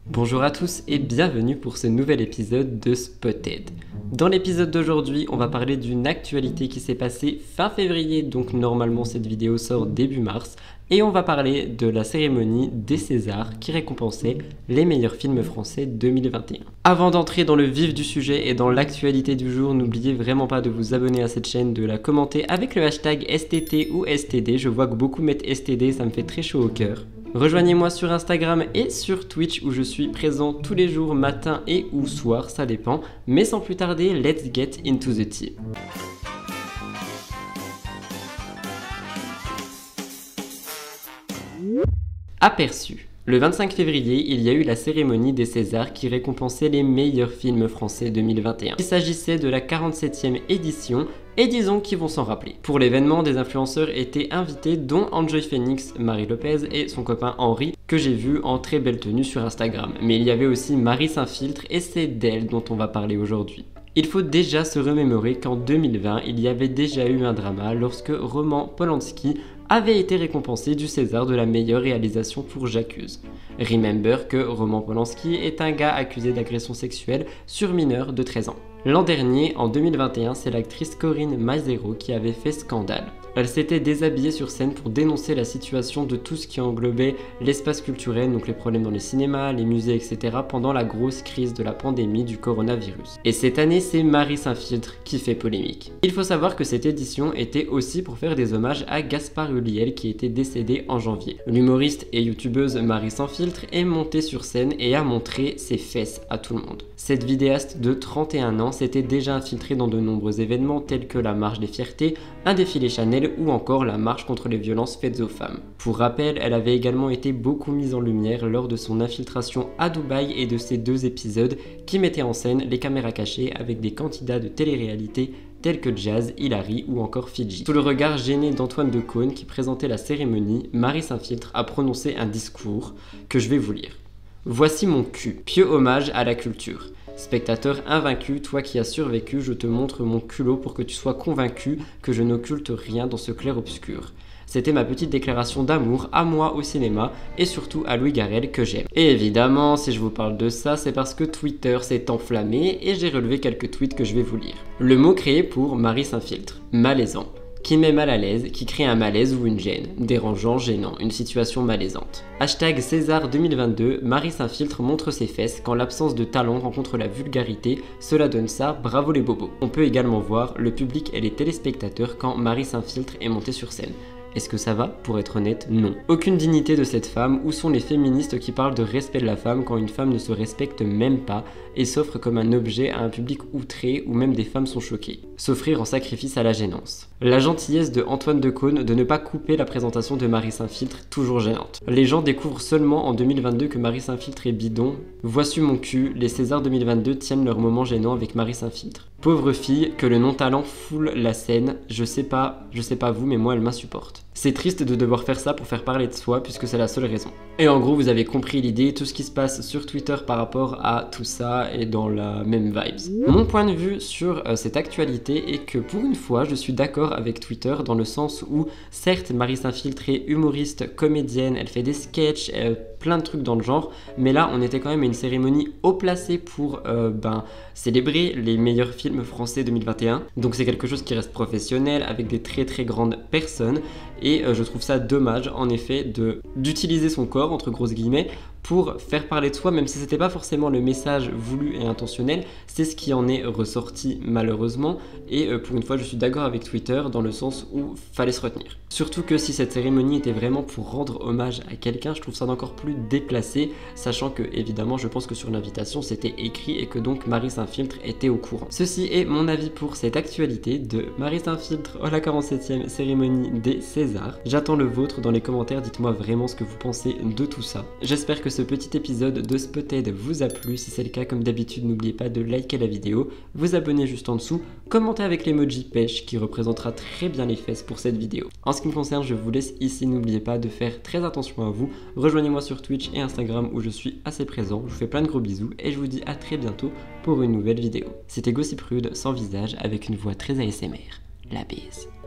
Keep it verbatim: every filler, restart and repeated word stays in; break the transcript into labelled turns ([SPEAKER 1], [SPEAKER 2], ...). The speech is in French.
[SPEAKER 1] Bonjour à tous et bienvenue pour ce nouvel épisode de Spotted. Dans l'épisode d'aujourd'hui, on va parler d'une actualité qui s'est passée fin février, donc normalement cette vidéo sort début mars, et on va parler de la cérémonie des Césars qui récompensait les meilleurs films français deux mille vingt et un. Avant d'entrer dans le vif du sujet et dans l'actualité du jour, n'oubliez vraiment pas de vous abonner à cette chaîne, de la commenter avec le hashtag S T T ou S T D, je vois que beaucoup mettent S T D, ça me fait très chaud au cœur. Rejoignez-moi sur Instagram et sur Twitch où je suis présent tous les jours, matin et ou soir, ça dépend. Mais sans plus tarder, let's get into the tea. Aperçu. Le vingt-cinq février, il y a eu la cérémonie des Césars qui récompensait les meilleurs films français deux mille vingt et un. Il s'agissait de la quarante-septième édition et disons qu'ils vont s'en rappeler. Pour l'événement, des influenceurs étaient invités dont Enjoy Phoenix, Marie Lopez et son copain Henri que j'ai vu en très belle tenue sur Instagram. Mais il y avait aussi Marie Saint-Filtre et c'est d'elle dont on va parler aujourd'hui. Il faut déjà se remémorer qu'en deux mille vingt, il y avait déjà eu un drama lorsque Roman Polanski avait été récompensé du César de la meilleure réalisation pour J'accuse. Remember que Roman Polanski est un gars accusé d'agression sexuelle sur mineur de treize ans. L'an dernier, en deux mille vingt et un, c'est l'actrice Corinne Maizero qui avait fait scandale. Elle s'était déshabillée sur scène pour dénoncer la situation de tout ce qui englobait l'espace culturel, donc les problèmes dans les cinémas, les musées, et cetera pendant la grosse crise de la pandémie du coronavirus. Et cette année, c'est Marie Saint-Filtre qui fait polémique. Il faut savoir que cette édition était aussi pour faire des hommages à Gaspard Ulliel qui était décédé en janvier. L'humoriste et youtubeuse Marie Saint-Filtre est montée sur scène et a montré ses fesses à tout le monde. Cette vidéaste de trente et un ans s'était déjà infiltrée dans de nombreux événements tels que la Marche des Fiertés, un défilé Chanel ou encore la marche contre les violences faites aux femmes. Pour rappel, elle avait également été beaucoup mise en lumière lors de son infiltration à Dubaï et de ses deux épisodes qui mettaient en scène les caméras cachées avec des candidats de télé-réalité tels que Jazz, Hilary ou encore Fidji. Sous le regard gêné d'Antoine Decaune qui présentait la cérémonie, Marie Saint-Filtre a prononcé un discours que je vais vous lire. Voici mon cul, pieux hommage à la culture. Spectateur invaincu, toi qui as survécu, je te montre mon culot pour que tu sois convaincu que je n'occulte rien dans ce clair-obscur. C'était ma petite déclaration d'amour à moi au cinéma et surtout à Louis Garrel que j'aime. Et évidemment, si je vous parle de ça, c'est parce que Twitter s'est enflammé et j'ai relevé quelques tweets que je vais vous lire. Le mot créé pour Marie Saint-Filtre, malaisant. Qui met mal à l'aise, qui crée un malaise ou une gêne, dérangeant, gênant, une situation malaisante. Hashtag César deux mille vingt-deux, Marie Saint-Filtre montre ses fesses quand l'absence de talent rencontre la vulgarité, cela donne ça, bravo les bobos. On peut également voir le public et les téléspectateurs quand Marie Saint-Filtre est montée sur scène. Est-ce que ça va? Pour être honnête, non. Aucune dignité de cette femme, où sont les féministes qui parlent de respect de la femme quand une femme ne se respecte même pas et s'offre comme un objet à un public outré où même des femmes sont choquées? S'offrir en sacrifice à la gênance. La gentillesse de Antoine Decaune de ne pas couper la présentation de Marie Saint-Filtre, toujours gênante. Les gens découvrent seulement en deux mille vingt-deux que Marie Saint-Filtre est bidon. Voici mon cul, les Césars deux mille vingt-deux tiennent leur moment gênant avec Marie Saint-Filtre. Pauvre fille, que le non-talent foule la scène, je sais pas, je sais pas vous, mais moi elle m'insupporte. C'est triste de devoir faire ça pour faire parler de soi puisque c'est la seule raison. Et en gros, vous avez compris l'idée, tout ce qui se passe sur Twitter par rapport à tout ça est dans la même vibes. Mon point de vue sur euh, cette actualité est que pour une fois, je suis d'accord avec Twitter dans le sens où, certes, Marie Saint-Filtre est humoriste, comédienne, elle fait des sketchs, euh, plein de trucs dans le genre, mais là, on était quand même à une cérémonie haut placée pour euh, ben, célébrer les meilleurs films français deux mille vingt et un. Donc c'est quelque chose qui reste professionnel, avec des très très grandes personnes, et euh, je trouve ça dommage, en effet, de d'utiliser son corps, entre grosses guillemets, pour faire parler de soi, même si c'était pas forcément le message voulu et intentionnel, c'est ce qui en est ressorti malheureusement, et euh, pour une fois je suis d'accord avec Twitter dans le sens où fallait se retenir. Surtout que si cette cérémonie était vraiment pour rendre hommage à quelqu'un, je trouve ça encore plus déplacé, sachant que évidemment je pense que sur l'invitation c'était écrit et que donc Marie Saint-Filtre était au courant. Ceci est mon avis pour cette actualité de Marie Saint-Filtre à la quarante-septième cérémonie des Césars. J'attends le vôtre dans les commentaires, dites-moi vraiment ce que vous pensez de tout ça. J'espère que ce petit épisode de Spotted vous a plu. Si c'est le cas, comme d'habitude, n'oubliez pas de liker la vidéo, vous abonner juste en dessous, commenter avec l'emoji pêche qui représentera très bien les fesses pour cette vidéo. En ce qui me concerne, je vous laisse ici, n'oubliez pas de faire très attention à vous. Rejoignez-moi sur Twitch et Instagram où je suis assez présent. Je vous fais plein de gros bisous et je vous dis à très bientôt pour une nouvelle vidéo. C'était Gossip Rude sans visage avec une voix très A S M R. La bise.